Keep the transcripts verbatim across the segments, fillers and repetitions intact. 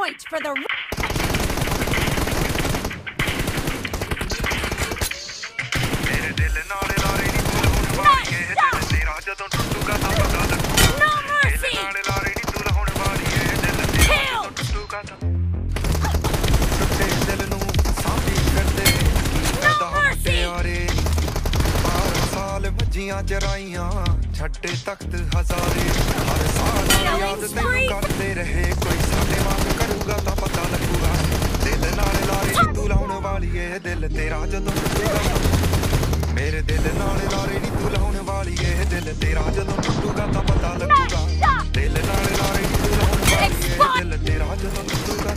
point for the. चराइयां छड्डे तख्त हजारे हर साल याद तेनू करते रहे कोई साडे वांग करूगा तां पता लगूगा दिल नाल लारे नी तू लाउण वाली ए दिल तेरा जदों टुटूगा मेरे दिल नाल लारे नी तू लाउण वाली ए दिल तेरा जदों टुटूगा तां पता लगूगा दिल नाल लारे नी तू लाउण वाली ए दिल तेरा जदों टुटूगा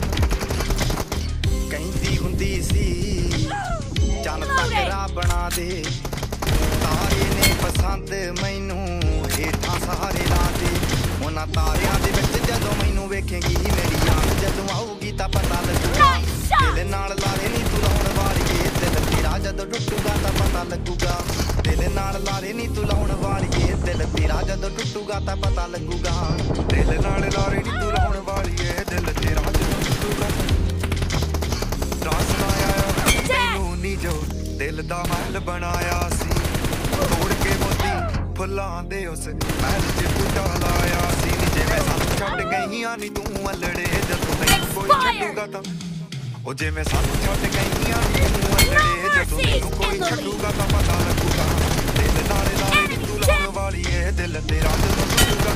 कहंदी हुंदी सी चल तगड़ा बना दे तारे ने पसंद मैनू हेठा सहारे ला दे उन्हां तारियां दे विच जदों मैनू वेखेंगी मेरी याद जदों आऊगी तां पता लगूगा दिल नाल लारे नी तू लाउण वाली ए दिल तेरा जदों टुटूगा तां पता लगूगा दिल नाल लारे नी तू लाउण वाली ए दिल तेरा जदों टुटूगा तां पता लगूगा दिल नाल लारे नी तू लाउण वाली ए दिल तेरा जदों टुटूगा रास आया मैनू नी जो दिल दा महल बनाया सी तोड़ के मोती फुल्लां दे उस महल च बूटा लाया सी जे मैं सानू छड्ड गईयां नी तू अल्लड़े जदों तैनू कोई छड्डूगा तां ओ जे मैं सानू छड्ड गईयां नी तू अल्लड़े जदों तैनू कोई छड्डूगा तां पता लगूगा दिल नाल लारे नी तू लाउण वाली ए दिल तेरा जदों टुटूगा